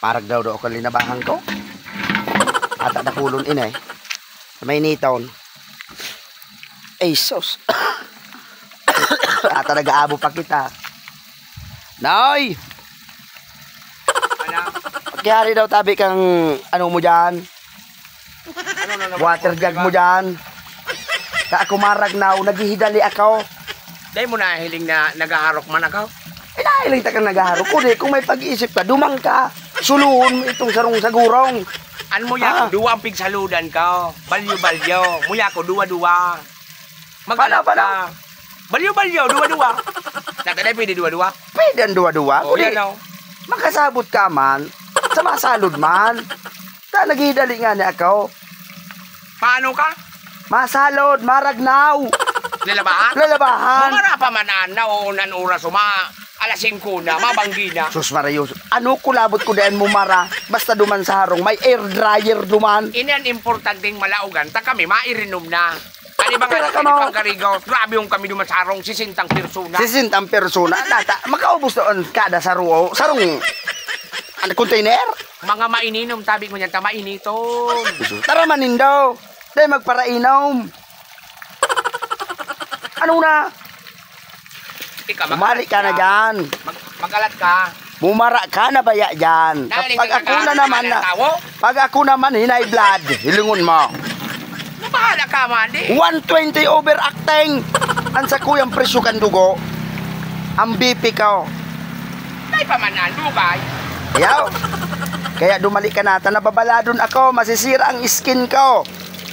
Parag daw daw ako linabahan ko. At nakulon inay. May niton. Ay sus. At nag-aabo pa kita. Nay! Pagyari daw tabi kang ano mo dyan? Water jug mo dyan. Ka ako maragnaw, naghihidali ako. Dahil mo nahiling na nagaharok man ako? Eh nahiling ta kang nagaharok. Kung may pag-iisip ka, dumang ka. Suluhon mo itong sarong sagurong. Ano mo ya ko, duwa ang pigsaludan ka. Balyo-balyo. Muya ko, duwa-duwa. Magkalap ka. Balyo-balyo, duwa-duwa. Nataday, pwede duwa-duwa? Pwede ang duwa-duwa. O, yan o. Makasabot ka man. Sa masalod man. Ta naghihidali nga ni ako. Paano ka? Masalod, maragnaw. Lalabahan? Lalabahan. Mumara pa manan na o nan oras alas 5 na, mabanggi na. Sus Marius, ano kulabot ko dahil mumara? Basta duman sa harong, may air dryer duman. Inan importanteng malaugan, ta kami mairinom na. Ano ba nga Pero pang karigaw? Grabe yung kami duman sa harong, 60 persona. 60 persona, data, makaubos doon kada saruo. Sarong, ano, container? Mga maininom, tabi ko niyan, ta mainiton. Tara manin daw, dahil magparainom. Ano na? Ika, Umali ka na dyan. Magalat ka. Bumara ka na baya dyan. Pag ako na naman na, pag ako naman hinay blood, hilingon mo. Bahala ka man di. 120 overacting. Ang sa kuyang presyo kan dugo. Ang BP ko. Ay pamanan, dugay. Ayaw. Kaya dumali ka na. Nababaladon ako. Masisira ang skin ko.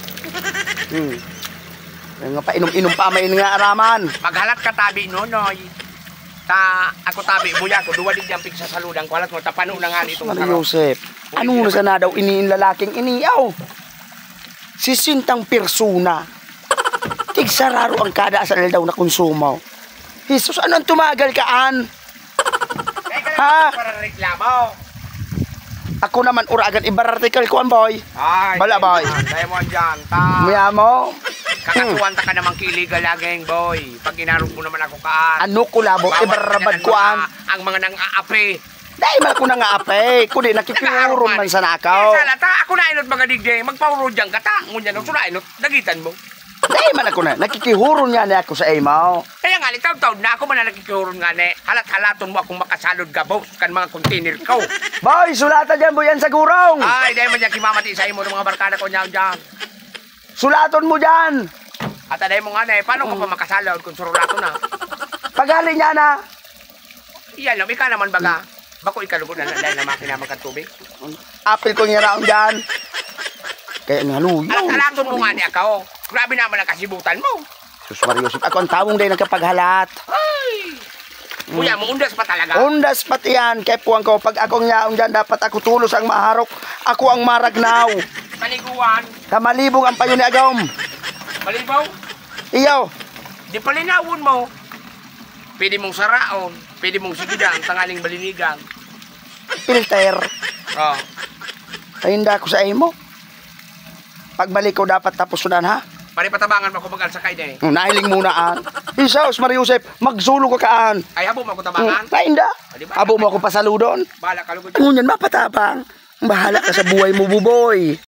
Nga pa, inom-inom pa may nga araman. Maghalat ka tabi nonoy. Ta ako tabi buya ko duwa di ang pigsa saludang ko halat mo tapano na nga nito Mari Joseph. Ano na sana daw iniin lalaking iniyaw? Sisintang persona. Tigsararo ang kada asal daw na konsumo. Jesus, anong tumagal kaan? Ha? Para reklamo. Ako naman uragan ibarartikal ko ang boy. Ay. Bala boy. Dahil mo dyan. Ta. Muya mo? Kakatuwan ta ka naman kiligal laging boy. Pag inarong mo naman ako kaan. Ano ko labo? Ibarabad ko ang... Ang mga nang aapi. Dahil man ko nang aape. Kundi nakikiurong man sa nakaw. Sala ta. Ako na inot mga digday. Magpauro dyan ka ta. Ngunyan ako na inot. Dagitan mo. Dahil man ako na. Nakikihuron nga na ako sa imaw. Kaya nga, taon-taon na ako man na nakikihuron nga ne. Halat-halaton mo akong makasalod ka, boss, kan mga container ko. Boy, sulatan dyan, boyan sa gurong. Ay, dahil man yan kimamati sa imo ng mga barkada ko niyan dyan. Sulaton mo dyan. At dahil mo nga ne, paano ka pa makasalod kung surulato na? Pagali niya na. Iyan lang, ika naman baga. Bako ikalugod na dahil na makina magkatubig. Apil ko niya raon dyan. Kaya nga luyo. Halat-halaton mo nga ni ako. Grabe naman ang kasibutan mo. Sus Mariusip, ako ang tawong dahil nagkapaghalat. Ay! Kuya mo, undas pa talaga. Undas pati yan. Kaya puwang ko, pag akong nyaong dyan, dapat ako tulos ang maharok. Ako ang maragnaw. Paliguan. Kamalibong ang payo ni Agawm. Malibaw. Iyaw. Di palinawon mo. Pwede mong saraon. Pwede mong sigidang, tangaling balinigang. Filter. Oh. Ay, hindi ako sa imo. Pagbalik ko dapat tapos sudan ha. Pare patabangan mo ako mag-alsakay na eh. Nahiling muna an. Isaos, Mariusep, magsulo ka kaan. Ay, habo mo ako tabangan. Na hindi. Abo mo ako pasaludon. Bahala ka lugod. Ngunyan, mapatabang. Bahala ka sa buhay mo, buboy.